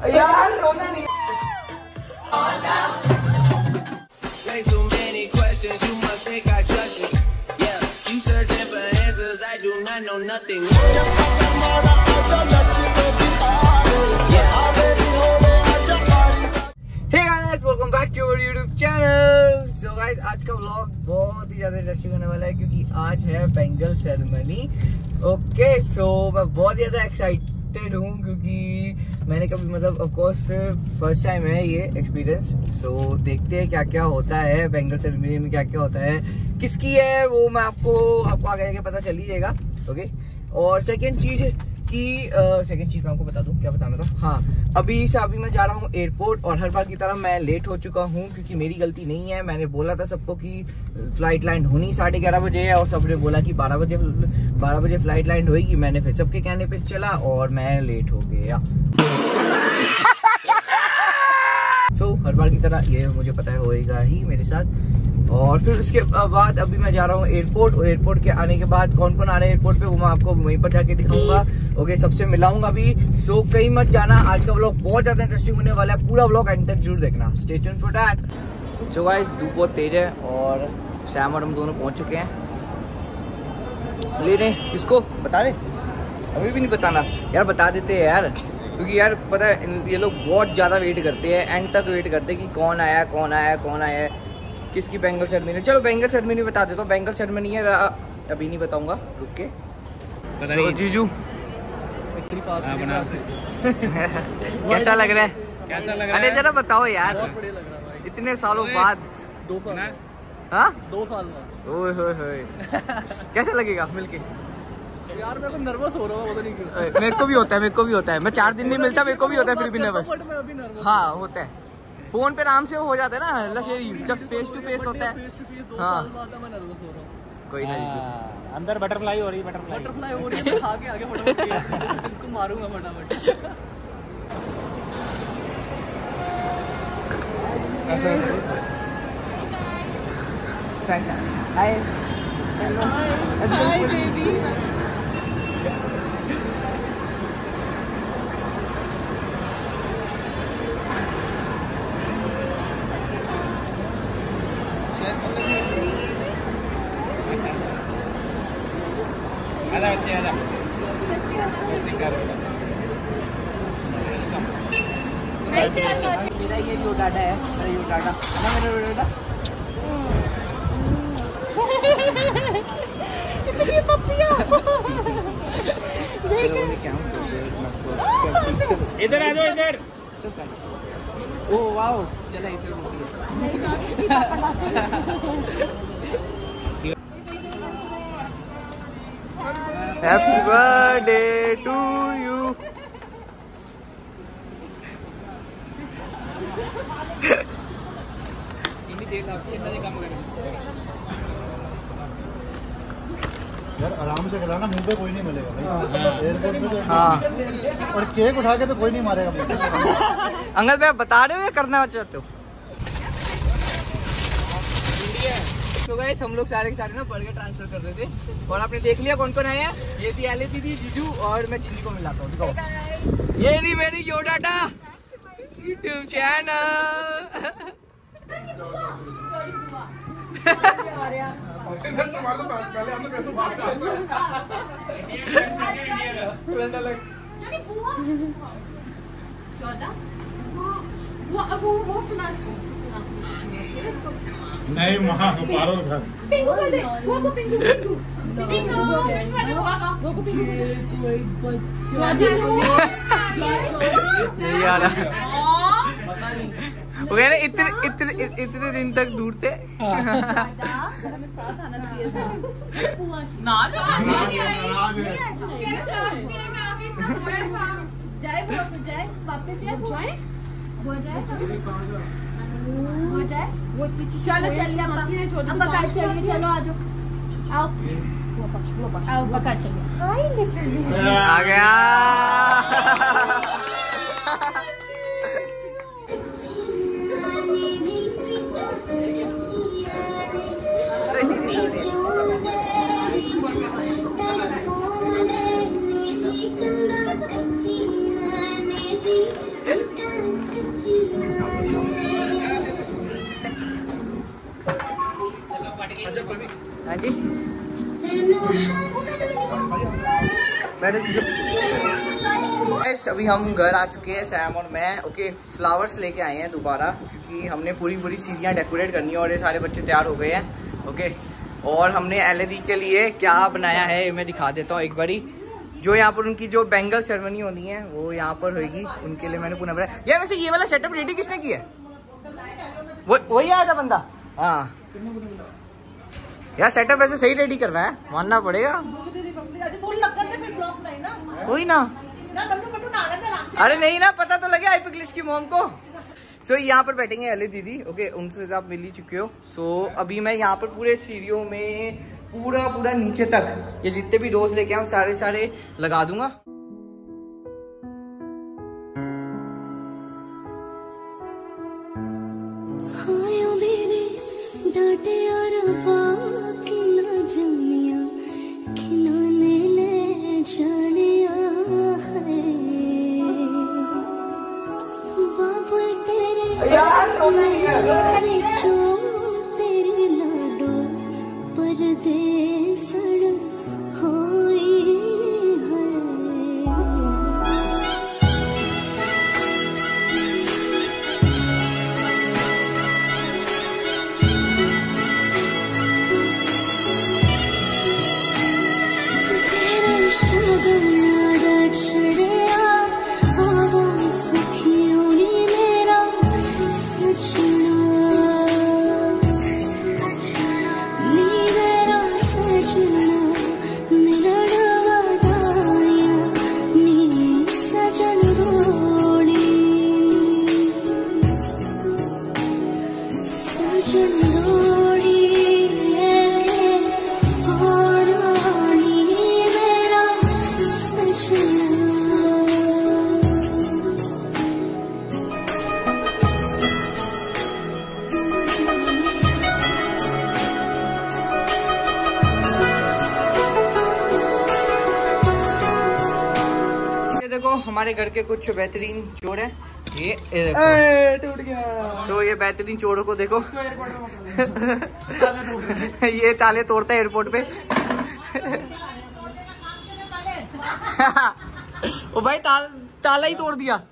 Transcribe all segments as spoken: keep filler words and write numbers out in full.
यार रोना नहीं। Welcome back to our YouTube channel. So guys, आज का व्लॉग बहुत ही ज्यादा इंटरेस्टिंग होने वाला है क्योंकि आज है बैंगल सेरेमनी। ओके, सो मैं बहुत ज्यादा एक्साइटेड हूँ क्योंकि मैंने कभी मतलब ऑफ कोर्स फर्स्ट टाइम है ये एक्सपीरियंस। सो देखते हैं क्या क्या होता है बैंगल सेरेमनी में, क्या क्या होता है, किसकी है वो मैं आपको आपको आगे आगे पता चल ही जाएगा। ओके, और सेकेंड चीज कि सेकंड चीज मैं आपको बता दूं, क्या बताना था। हाँ, अभी से अभी मैं जा रहा हूँ एयरपोर्ट और हर बार की तरह मैं लेट हो चुका हूँ क्योंकि मेरी गलती नहीं है। मैंने बोला था सबको कि फ्लाइट लैंड होनी साढ़े ग्यारह बजे है और सबने बोला कि बारह बजे बारह बजे फ्लाइट लैंड होगी। मैंने फिर सबके कहने पे चला और मैं लेट हो गया। सो so, हर बार की तरह ये मुझे पता है होएगा ही मेरे साथ। और फिर उसके बाद अभी मैं जा रहा हूँ एयरपोर्ट। एयरपोर्ट के आने के बाद कौन कौन आ रहे हैं एयरपोर्ट पे वो मैं आपको वहीं पर जाके दिखाऊंगा। ओके, सबसे मिलाऊंगा भी। सो कहीं मत जाना, आज का व्लॉग बहुत ज्यादा इंटरेस्टिंग होने वाला है। पूरा व्लॉग एंड तक जरूर देखना। Stay tuned for that. So guys, धूप बहुत तेज है और सैम और हम दोनों पहुंच चुके हैं। ले रहे किसको बता दे, अभी भी नहीं बताना यार, बता देते हैं यार क्योंकि यार पता है ये लोग बहुत ज्यादा वेट करते हैं, एंड तक वेट करते हैं कि कौन आया कौन आया कौन आया किसकी बैंगल सेरेमनी। चलो बैंगल सेरेमनी बता देता हूँ। बैंगल सेरेमनी है, अभी नहीं बताऊंगा, रुक के। so, जीजू कैसा लग रहा है? कैसा लग रहा है? अरे जरा बताओ यार, इतने सालों बाद। दो साल हाँ दो साल ओए होए होए कैसा लगेगा मिलके? यार मैं तो नर्वस हो रहा हूँ, पता नहीं क्यों। मेरे को भी होता है, मेरे को भी होता है। मैं चार दिन नहीं मिलता, मेरे को भी होता है फिर भी नर्वस। हाँ होता है, फोन पे आराम से हो जाता है ना लशेरी, जब फेस टू फेस होता है। हाँ कोई ना, अंदर बटरफ्लाई हो रही है, बटरफ्लाई बटरफ्लाई हो रही है। आगे आगे फटाफट इसको मारूंगा फटाफट। Hi hi baby. आजा बच्चे आजा। मेरा ये यो डाटा है, मेरा यो डाटा ना, मेरा यो डाटा। इतनी पप्पियां। इधर आ जाओ, इधर। ओ वाओ, चला इधर। Happy birthday to you. यार आराम से खिलाना, मुंह पे कोई नहीं मिलेगा भाई। एयरपोर्ट पे तो हाँ, और केक उठा के तो कोई नहीं मारेगा मुझे। अंकल भाई बता रहे हो या करना चाहते हो? तो गाइस, हम लोग सारे के सारे ना बर्गर ट्रांसफर कर रहे थे और आपने देख लिया कौन कौन आया। ये थी एले दीदी, जीजू और मैं चिन्नी को मिलाता हूँ। दिखाओ, ये नहीं मेरी यो डाटा यूट्यूब चैनल। नहीं वहाँ पारो था। पिंकू कर दे, वो को पिंकू पिंकू पिंकू पिंकू वो को पिंकू नहीं आ रहा। वो कह रहे इतने इतने इतने दिन तक दूर थे। हमें साथ आना चाहिए था। जाए जाए पापे जाए जाए वो जाए वो जाए वो चलो चलिए अब्बा का चलिए, चलो आ जाओ, आओ आओ पकड़ चलिए। हाय लिटरली आ गया। हाँ जी अभी हम घर आ चुके हैं सैम और मैं। ओके फ्लावर्स लेके आए हैं दोबारा क्योंकि हमने पूरी पूरी सीढ़ियाँ डेकोरेट करनी है और ये सारे बच्चे तैयार हो गए हैं। ओके और हमने एलईडी के लिए क्या बनाया है मैं दिखा देता हूँ एक बारी। जो यहाँ पर उनकी जो बैंगल सेरेमनी होनी है वो यहाँ पर होगी, उनके लिए मैंने पूरा बनाया। यार वैसे ये वाला सेटअप रेडी किसने किया है? वो वही आया था बंदा। हाँ यार सेटअप वैसे सही रेडी कर रहा है, मानना पड़ेगा। कोई ना, अरे नहीं ना, पता तो लगे हाइपरक्लिस की मॉम को। सो so, यहाँ पर बैठेंगे एले दीदी। ओके उनसे आप मिल ही चुके हो। सो so, अभी मैं यहाँ पर पूरे सीढ़ियों में पूरा पूरा नीचे तक ये जितने भी रोज लेके आऊँ सारे सारे लगा दूंगा। तेरी लाडो परदेस होई है। तेरे शगन छड़िया आवा सखियों मेरा सजना हमारे घर के कुछ बेहतरीन चोर हैं। ये टूट गया। तो ये बेहतरीन चोरों को देखो ये ताले तोड़ता है एयरपोर्ट पे ओ भाई ताल, ताला ही तोड़ दिया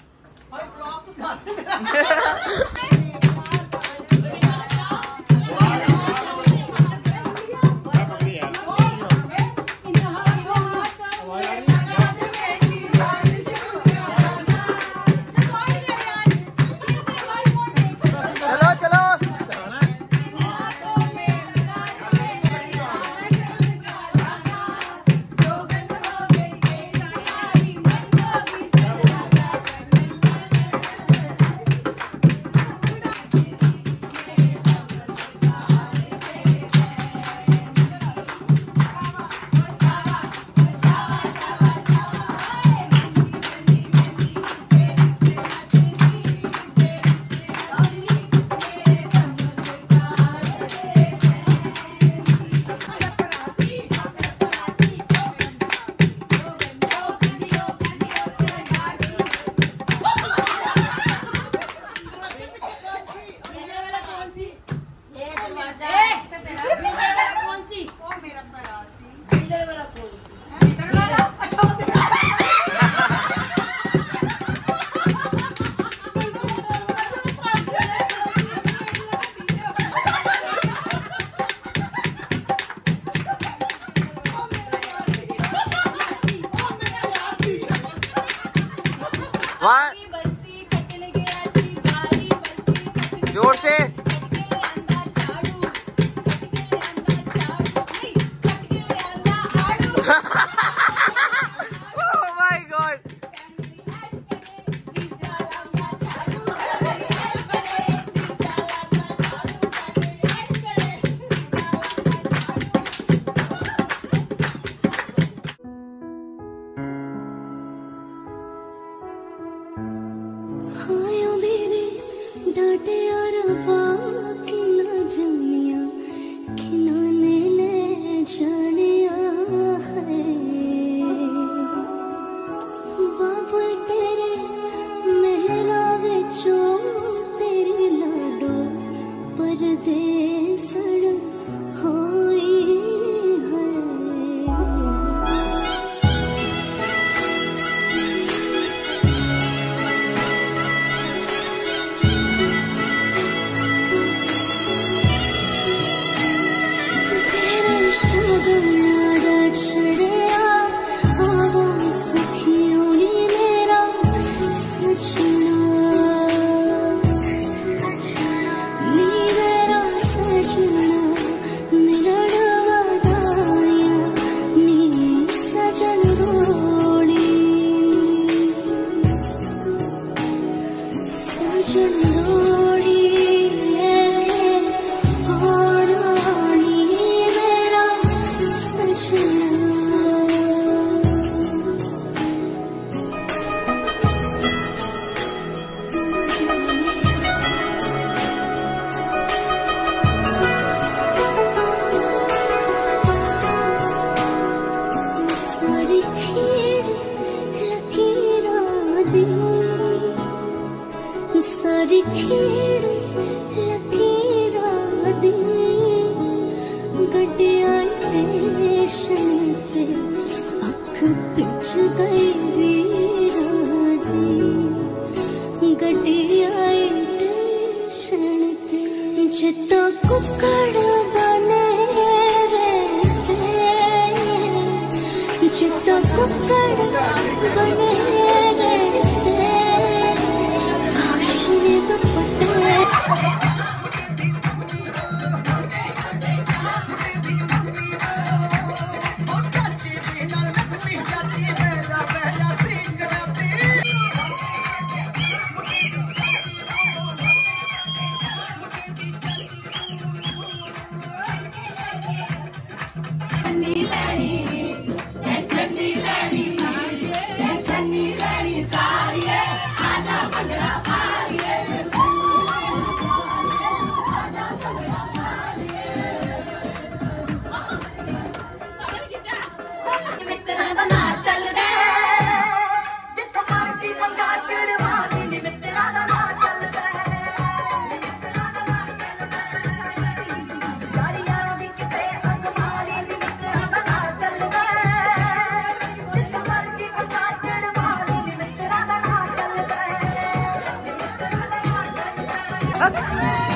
जोर से सजना मेरा सजना मेरा वादाया नी सजन रोड़ी सजन रोड़ी और रानी मेरा सजना। सारी खेड़ लकीरां दी सारी खेड़ लकीरां दी गड्डियां स्टेशन ते अख पिछ गई वीरां दी गड्डियां स्टेशन ते जित्ता कुकड़ बने रहते जितना कुकड़ बने रहते काशने दुपट्टे Up.